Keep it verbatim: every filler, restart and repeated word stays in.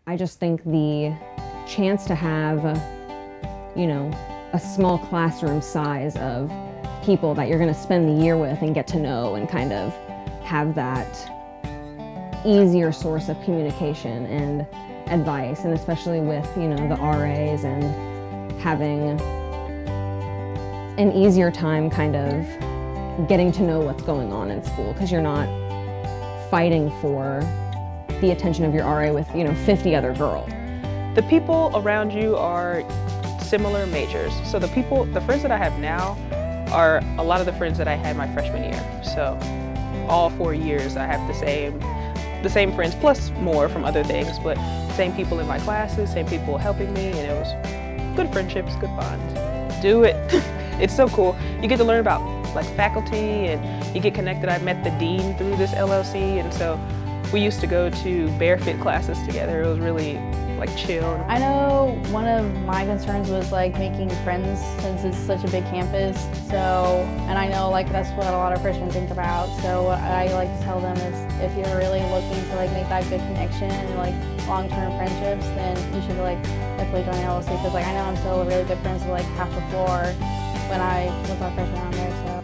I just think the chance to have, you know, a small classroom size of people that you're going to spend the year with and get to know and kind of have that easier source of communication and advice, and especially with, you know, the R As and having an easier time kind of getting to know what's going on in school, because you're not fighting for the attention of your R A with, you know, fifty other girls. The people around you are similar majors. So the people, the friends that I have now are a lot of the friends that I had my freshman year. So all four years I have the same, the same friends plus more from other things, but same people in my classes, same people helping me, and it was good friendships, good bonds. Do it. It's so cool. You get to learn about like faculty, and you get connected. I met the dean through this L L C, and so we used to go to barefit classes together. It was really like chill. I know one of my concerns was like making friends since it's such a big campus. So, and I know like that's what a lot of freshmen think about. So what I like to tell them is if you're really looking to like make that good connection and like long-term friendships, then you should like definitely join L L C, because like I know I'm still really good friends with like half the floor when I was my freshman on there. So.